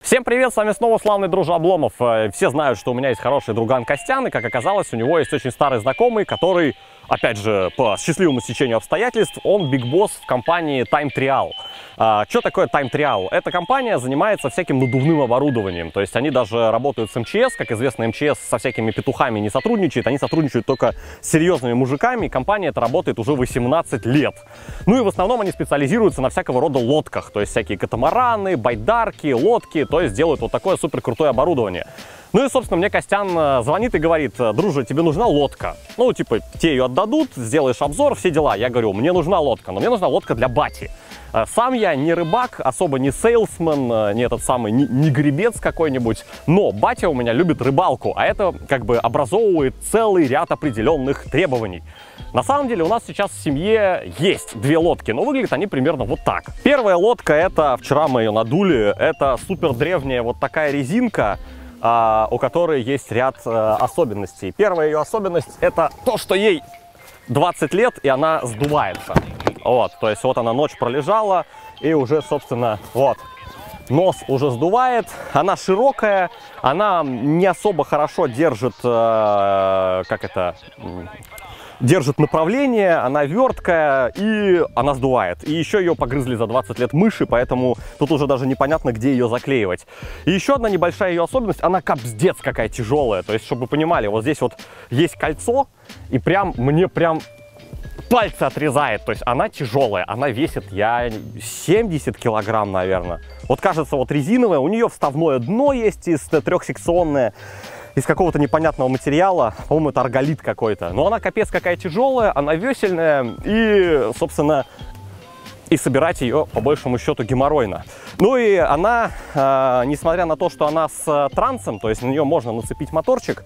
Всем привет, с вами снова славный дружа Обломов. Все знают, что у меня есть хороший друган Костян, и как оказалось, у него есть очень старый знакомый, который, опять же, по счастливому стечению обстоятельств, он биг-босс в компании Time Trial. Что такое Time Trial? Эта компания занимается всяким надувным оборудованием, то есть они даже работают с МЧС, как известно, МЧС со всякими петухами не сотрудничает, они сотрудничают только с серьезными мужиками, и компания эта работает уже 18 лет. Ну и в основном они специализируются на всякого рода лодках, то есть всякие катамараны, байдарки, лодки, то есть делают вот такое супер крутое оборудование. Ну и, собственно, мне Костян звонит и говорит: друже, тебе нужна лодка? Ну, типа, тебе ее отдадут, сделаешь обзор, все дела. Я говорю, мне нужна лодка, но мне нужна лодка для бати. Сам я не рыбак, особо не сейлсмен, не этот самый, не гребец какой-нибудь, но батя у меня любит рыбалку, а это как бы образовывает целый ряд определенных требований. На самом деле у нас сейчас в семье есть две лодки, но выглядят они примерно вот так. Первая лодка, это, вчера мы ее надули, это супер древняя вот такая резинка, у которой есть ряд особенностей. Первая ее особенность — это то, что ей 20 лет и она сдувается. Вот, то есть вот она ночь пролежала и уже, собственно, вот, нос уже сдувает. Она широкая, она не особо хорошо держит, держит направление, она верткая и она сдувает. И еще ее погрызли за 20 лет мыши, поэтому тут уже даже непонятно, где ее заклеивать. И еще одна небольшая ее особенность, она капздец какая тяжелая. То есть, чтобы вы понимали, вот здесь вот есть кольцо, и прям мне прям пальцы отрезает. То есть она тяжелая, она весит, 70 килограмм, наверное. Вот кажется, вот резиновая, у нее вставное дно есть трехсекционное, из какого-то непонятного материала, по-моему, это арголит какой-то. Но она капец какая тяжелая, она весельная и, собственно, и собирать ее по большему счету геморройно. Ну и она, несмотря на то, что она с трансом, то есть на нее можно нацепить моторчик,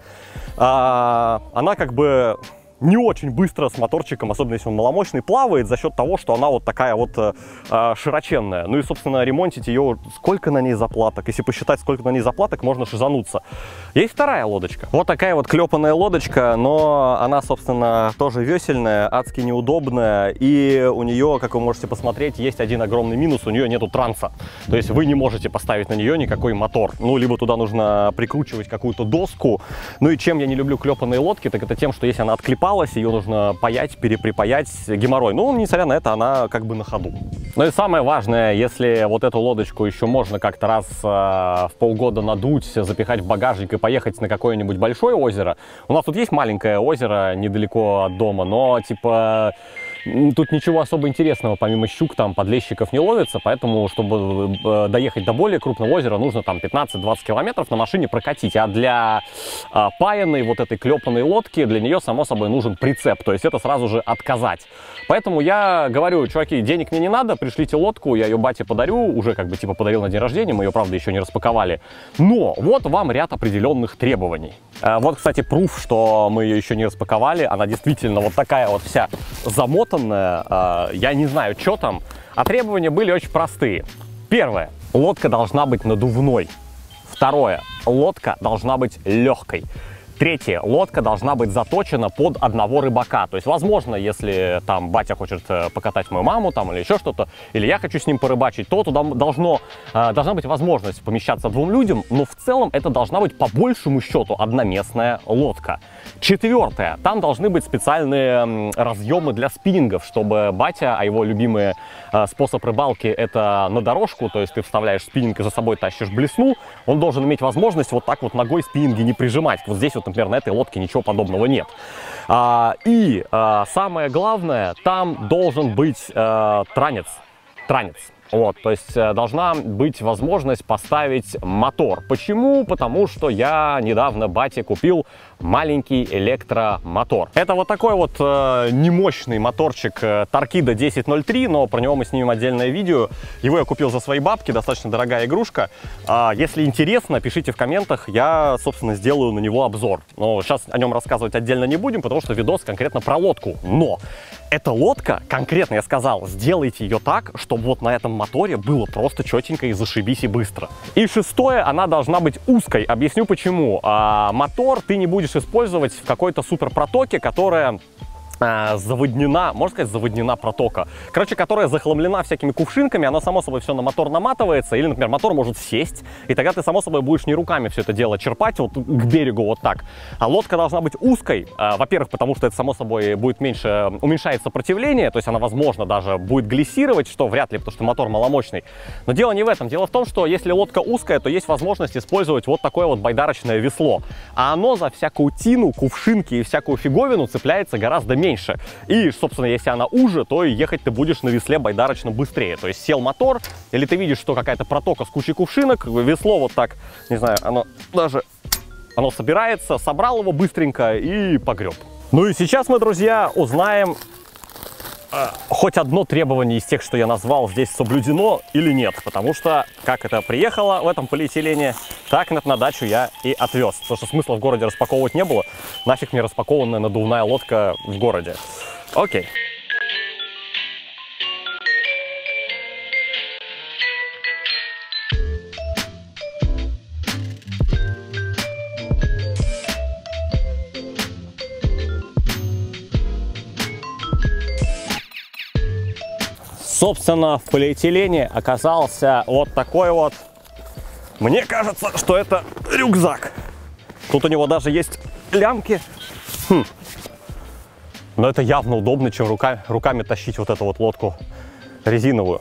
она как бы не очень быстро с моторчиком, особенно если он маломощный, плавает за счет того, что она вот такая вот широченная. Ну и, собственно, ремонтить ее, сколько на ней заплаток. Если посчитать, сколько на ней заплаток, можно шизануться. Есть вторая лодочка. Вот такая вот клепанная лодочка, но она, собственно, тоже весельная, адски неудобная. И у нее, как вы можете посмотреть, есть один огромный минус. У нее нету транса. То есть вы не можете поставить на нее никакой мотор. Ну, либо туда нужно прикручивать какую-то доску. Ну и чем я не люблю клепанные лодки, так это тем, что если она отклепалась, ее нужно паять, переприпаять, геморрой. Ну, несмотря на это, она как бы на ходу. Ну и самое важное, если вот эту лодочку еще можно как-то раз в полгода надуть, запихать в багажник и поехать на какое-нибудь большое озеро. У нас тут есть маленькое озеро недалеко от дома, но типа тут ничего особо интересного, помимо щук, там подлещиков не ловится, поэтому, чтобы доехать до более крупного озера, нужно там 15-20 километров на машине прокатить. А для паянной вот этой клепанной лодки, для нее, само собой, нужен прицеп, то есть это сразу же отказать. Поэтому я говорю: чуваки, денег мне не надо, пришлите лодку, я ее бате подарю, уже как бы типа подарил на день рождения, мы ее, правда, еще не распаковали. Но вот вам ряд определенных требований. Вот, кстати, пруф, что мы ее еще не распаковали, она действительно вот такая вот вся замотанная, я не знаю, что там. А требования были очень простые. Первое: лодка должна быть надувной. Второе: лодка должна быть легкой. Третье: лодка должна быть заточена под одного рыбака. То есть, возможно, если там батя хочет покатать мою маму там, или еще что-то, или я хочу с ним порыбачить, то туда должна быть возможность помещаться двум людям, но в целом это должна быть по большему счету одноместная лодка. Четвертое: там должны быть специальные разъемы для спиннингов, чтобы батя, а его любимый способ рыбалки — это на дорожку, то есть ты вставляешь спиннинг и за собой тащишь блесну, он должен иметь возможность вот так вот ногой спиннинги не прижимать. Вот здесь вот, например, на этой лодке ничего подобного нет. И самое главное, там должен быть транец. Вот, то есть должна быть возможность поставить мотор. Почему? Потому что я недавно бате купил маленький электромотор. Это вот такой вот немощный моторчик Torqeedo 1003, но про него мы снимем отдельное видео. Его я купил за свои бабки, достаточно дорогая игрушка. Если интересно, пишите в комментах, я, собственно, сделаю на него обзор. Но сейчас о нем рассказывать отдельно не будем, потому что видос конкретно про лодку. Но эта лодка, конкретно я сказал, сделайте ее так, чтобы вот на этом моторе было просто четенько и зашибись и быстро. И шестое: она должна быть узкой. Объясню почему. Мотор ты не будешь использовать в какой-то супер протоке, которая заводнена, можно сказать, заводнена протока. Короче, которая захламлена всякими кувшинками, она, само собой, все на мотор наматывается, или, например, мотор может сесть, и тогда ты, само собой, будешь не руками все это дело черпать вот к берегу вот так. А лодка должна быть узкой, во-первых, потому что это, само собой, будет уменьшает сопротивление, то есть она, возможно, даже будет глиссировать, что вряд ли, потому что мотор маломощный. Но дело не в этом. Дело в том, что если лодка узкая, то есть возможность использовать вот такое вот байдарочное весло. А оно за всякую тину, кувшинки и всякую фиговину цепляется гораздо меньше. И, собственно, если она уже, то ехать ты будешь на весле байдарочно быстрее. То есть сел мотор, или ты видишь, что какая-то протока с кучей кувшинок, весло вот так, не знаю, оно собирается, собрал его быстренько и погреб. Ну и сейчас мы, друзья, узнаем, хоть одно требование из тех, что я назвал, здесь соблюдено или нет. Потому что, как это приехало в этом полиэтилене, так на дачу я и отвез. Потому что смысла в городе распаковывать не было. Нафиг мне распакованная надувная лодка в городе. Окей. Собственно, в полиэтилене оказался вот такой вот, мне кажется, что это рюкзак. Тут у него даже есть лямки. Но это явно удобно, чем руками тащить вот эту вот лодку резиновую.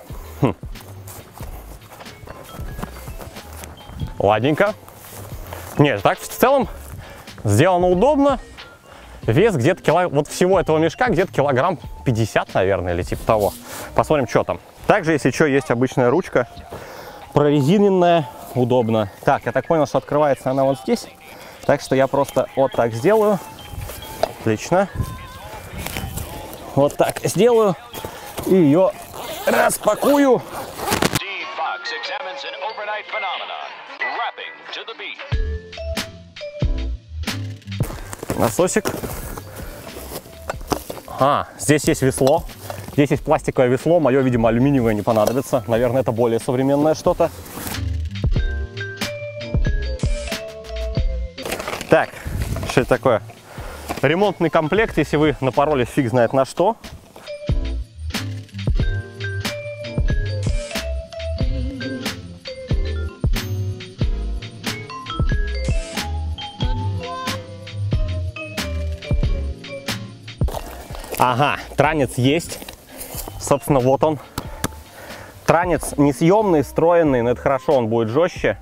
Ладненько. Нет, так в целом сделано удобно. Вес где-то вот всего этого мешка где-то килограмм 50, наверное, или типа того. Посмотрим, что там. Также, если что, есть обычная ручка, прорезиненная, удобно. Так, я так понял, что открывается она вот здесь. Так что я просто вот так сделаю. Отлично. Вот так сделаю. И ее распакую. Насосик. Здесь есть весло. Здесь есть пластиковое весло. Мое, видимо, алюминиевое не понадобится. Наверное, это более современное что-то. Так, что это такое? Ремонтный комплект, если вы напоролись фиг знает на что. Ага, транец есть. Собственно, вот он. Транец несъемный, встроенный, но это хорошо, он будет жестче.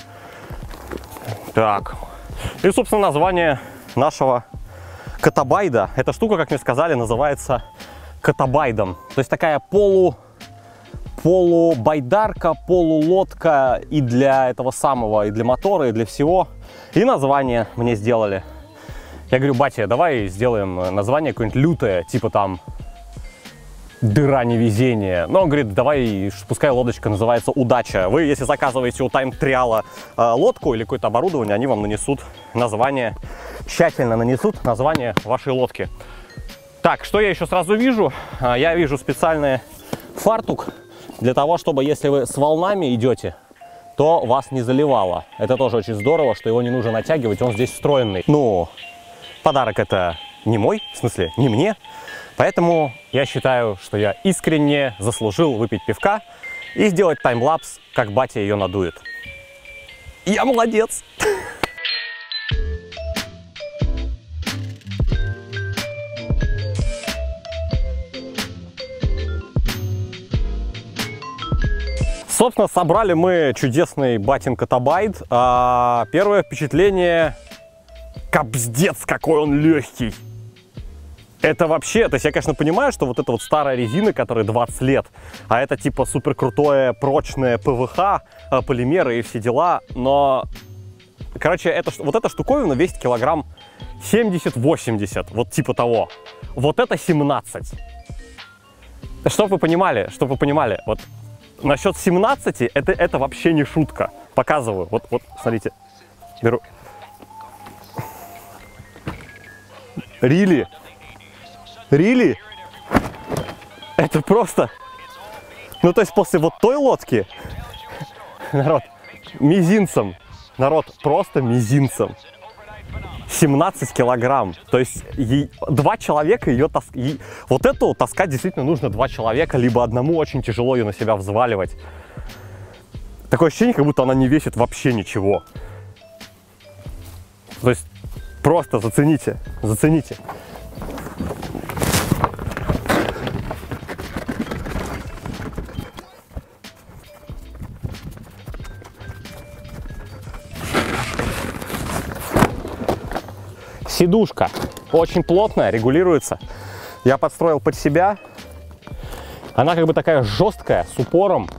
Так. И, собственно, название нашего катабайда. Эта штука, как мне сказали, называется катабайдом. То есть такая полубайдарка, полулодка и для этого самого, и для мотора, и для всего. И название мне сделали. Я говорю: батя, давай сделаем название какое-нибудь лютое, типа там «Дыра невезения». Но он говорит: давай, пускай лодочка называется «Удача». Вы, если заказываете у Тайм-Триала лодку или какое-то оборудование, они вам нанесут название, тщательно нанесут название вашей лодки. Так, что я еще сразу вижу? Я вижу специальный фартук для того, чтобы, если вы с волнами идете, то вас не заливало. Это тоже очень здорово, что его не нужно натягивать, он здесь встроенный. Ну, подарок это не мой, в смысле, не мне. Поэтому я считаю, что я искренне заслужил выпить пивка и сделать таймлапс, как батя ее надует. Я молодец! Собственно, собрали мы чудесный батин катабайд. Первое впечатление: капздец, какой он легкий. Это вообще, то есть я, конечно, понимаю, что вот эта вот старая резина, которая 20 лет, а это типа супер крутое, прочное ПВХ, полимеры и все дела, но, короче, вот эта штуковина весит килограмм 70-80, вот типа того. Вот это 17. Чтобы вы понимали, вот насчет 17, это вообще не шутка. Показываю, вот, смотрите, беру. Really? Это просто... Ну, то есть после вот той лодки, народ, мизинцем. Народ, просто мизинцем. 17 килограмм. То есть 2 человека ее таскать. Вот эту таскать действительно нужно 2 человека, либо одному очень тяжело ее на себя взваливать. Такое ощущение, как будто она не весит вообще ничего. То есть просто зацените, зацените. Сидушка очень плотная, регулируется. Я подстроил под себя. Она как бы такая жесткая, с упором.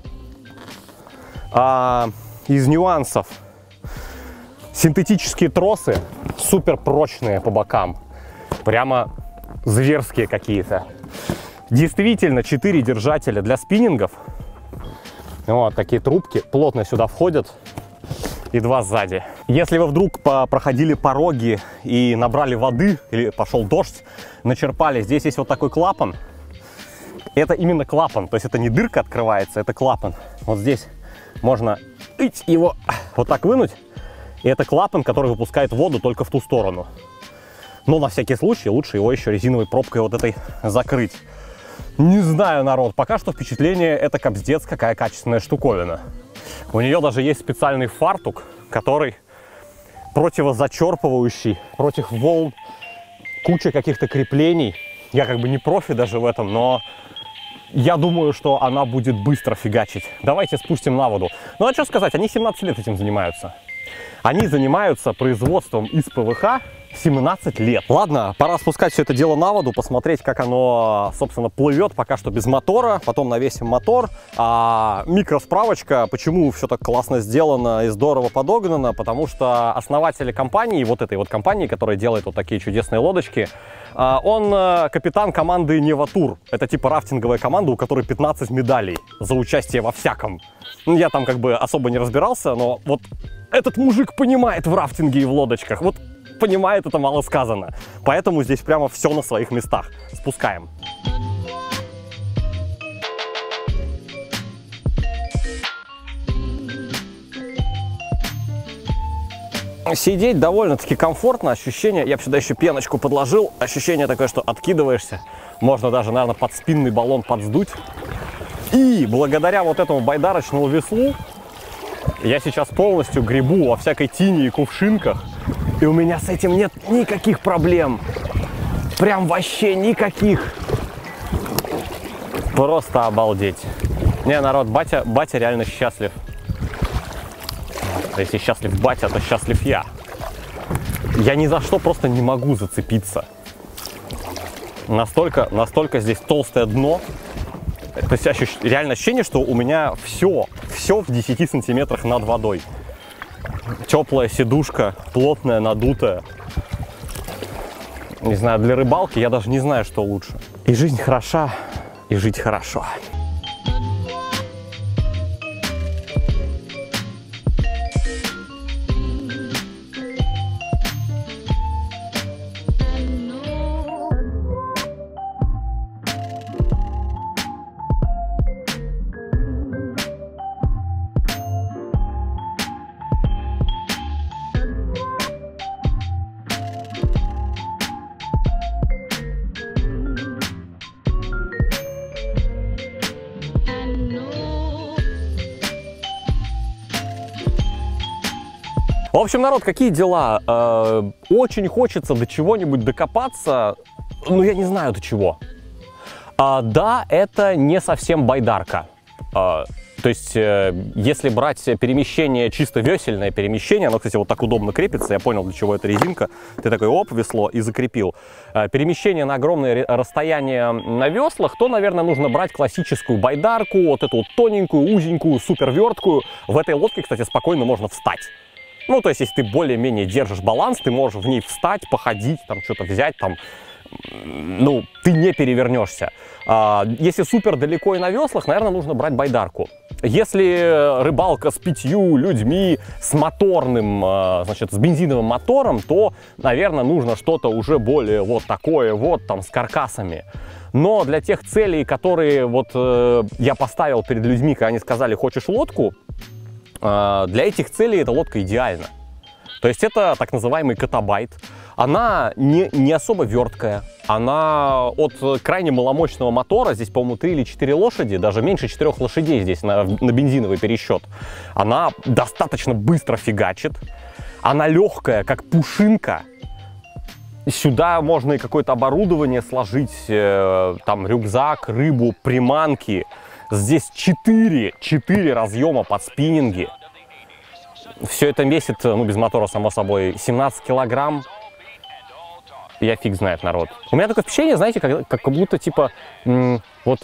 Из нюансов. Синтетические тросы, супер прочные по бокам. Прямо зверские какие-то. Действительно, 4 держателя для спиннингов. Вот такие трубки плотно сюда входят. И 2 сзади. Если вы вдруг проходили пороги и набрали воды, или пошел дождь, начерпали, здесь есть вот такой клапан. Это именно клапан, то есть это не дырка открывается, это клапан. Вот здесь можно его вот так вынуть, и это клапан, который выпускает воду только в ту сторону. Но на всякий случай лучше его еще резиновой пробкой вот этой закрыть. Не знаю, народ, пока что впечатление, это капздец, какая качественная штуковина. У нее даже есть специальный фартук, который противозачерпывающий, против волн, куча каких-то креплений. Я как бы не профи даже в этом, но я думаю, что она будет быстро фигачить. Давайте спустим на воду. Ну а что сказать, они 17 лет этим занимаются. Они занимаются производством из ПВХ 17 лет. Ладно, пора спускать все это дело на воду, посмотреть, как оно, собственно, плывет. Пока что без мотора, потом навесим мотор. Микросправочка, почему все так классно сделано и здорово подогнано, потому что основатели компании, вот этой вот компании, которая делает вот такие чудесные лодочки, он капитан команды Неватур. Это типа рафтинговая команда, у которой 15 медалей за участие во всяком. Я там как бы особо не разбирался, но вот этот мужик понимает в рафтинге и в лодочках. Вот понимает, это мало сказано. Поэтому здесь прямо все на своих местах. Спускаем. Сидеть довольно-таки комфортно, ощущение, я бы сюда еще пеночку подложил, ощущение такое, что откидываешься, можно даже, наверное, под спинный баллон подсдуть. И благодаря вот этому байдарочному веслу я сейчас полностью гребу во всякой тине и кувшинках, и у меня с этим нет никаких проблем, прям вообще никаких. Просто обалдеть. Не, народ, батя реально счастлив. Если счастлив батя, то счастлив я. Я ни за что просто не могу зацепиться. Настолько здесь толстое дно. То есть реально ощущение, что у меня все в 10 сантиметрах над водой. Теплая сидушка, плотная, надутая. Не знаю, для рыбалки я даже не знаю, что лучше. И жизнь хороша, и жить хорошо. В общем, народ, какие дела? Очень хочется до чего-нибудь докопаться, но я не знаю до чего. Да, это не совсем байдарка. То есть, если брать перемещение, чисто весельное перемещение, оно, кстати, вот так удобно крепится, я понял, для чего эта резинка. Ты такой, оп, весло, и закрепил. Перемещение на огромное расстояние на веслах, то, наверное, нужно брать классическую байдарку, вот эту вот тоненькую, узенькую, суперверткую. В этой лодке, кстати, спокойно можно встать. Ну, то есть, если ты более-менее держишь баланс, ты можешь в ней встать, походить, там, что-то взять, там, ну, ты не перевернешься. Если супер далеко и на веслах, наверное, нужно брать байдарку. Если рыбалка с 5 людьми, с моторным, значит, с бензиновым мотором, то, наверное, нужно что-то уже более вот такое вот, там, с каркасами. Но для тех целей, которые вот я поставил перед людьми, когда они сказали, хочешь лодку, для этих целей эта лодка идеальна. То есть это так называемый катабайт. Она не особо верткая. Она от крайне маломощного мотора, здесь, по-моему, 3 или 4 лошади, даже меньше 4 лошадей здесь на бензиновый пересчет. Она достаточно быстро фигачит. Она легкая, как пушинка. Сюда можно и какое-то оборудование сложить, там рюкзак, рыбу, приманки. Здесь 4 разъема под спиннинги. Все это весит, ну, без мотора, само собой, 17 килограмм. Я фиг знает, народ. У меня такое впечатление, знаете, как будто, типа, вот,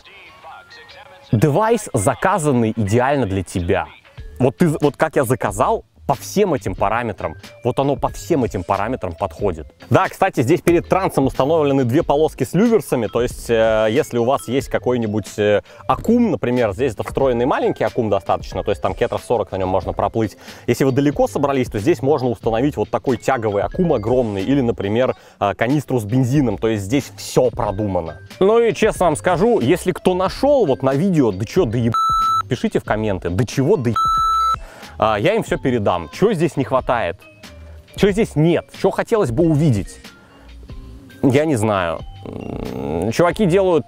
девайс заказанный идеально для тебя. Вот как я заказал, по всем этим параметрам, вот оно по всем этим параметрам подходит. Да, кстати, здесь перед трансом установлены 2 полоски с люверсами, то есть, если у вас есть какой-нибудь аккум, например, здесь это встроенный маленький аккум достаточно, то есть там кетров 40 на нем можно проплыть. Если вы далеко собрались, то здесь можно установить вот такой тяговый аккум огромный, или, например, канистру с бензином, то есть здесь все продумано. Ну и честно вам скажу, если кто нашел вот на видео, да чё, да пишите в комменты, да чего, да я им все передам. Чего здесь не хватает? Чего здесь нет? Что хотелось бы увидеть? Я не знаю. Чуваки делают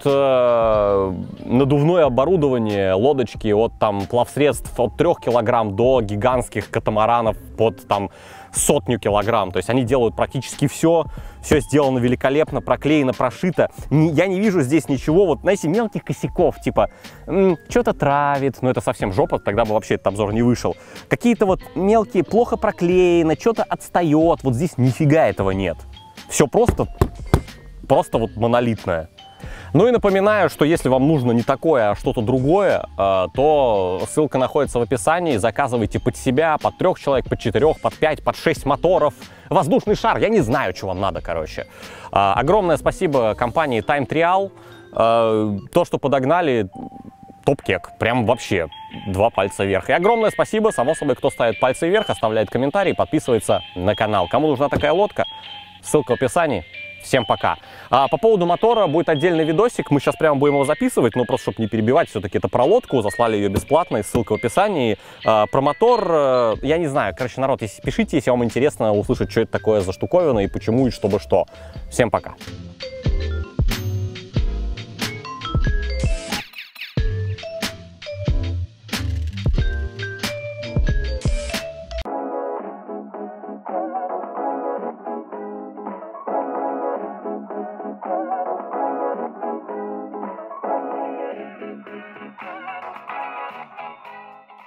надувное оборудование, лодочки от там плавсредств от 3 килограмм до гигантских катамаранов под там 100 килограмм. То есть они делают практически все. Все сделано великолепно, проклеено, прошито. Я не вижу здесь ничего, вот, знаете, мелких косяков, типа, что-то травит, но это совсем жопа, тогда бы вообще этот обзор не вышел. Какие-то вот мелкие, плохо проклеено, что-то отстает, вот здесь нифига этого нет. Все просто вот монолитное. Ну и напоминаю, что если вам нужно не такое, а что-то другое, то ссылка находится в описании. Заказывайте под себя, под 3 человек, под 4, под 5, под 6 моторов. Воздушный шар, я не знаю, что вам надо, короче. Огромное спасибо компании Time Trial. То, что подогнали, топ-кек. Прям вообще 2 пальца вверх. И огромное спасибо, само собой, кто ставит пальцы вверх, оставляет комментарий, подписывается на канал. Кому нужна такая лодка, ссылка в описании. Всем пока. По поводу мотора будет отдельный видосик. Мы сейчас прямо будем его записывать, но просто, чтобы не перебивать, все-таки это про лодку. Заслали ее бесплатно, ссылка в описании. Про мотор, я не знаю. Короче, народ, пишите, если вам интересно услышать, что это такое за штуковина и почему, и чтобы что. Всем пока.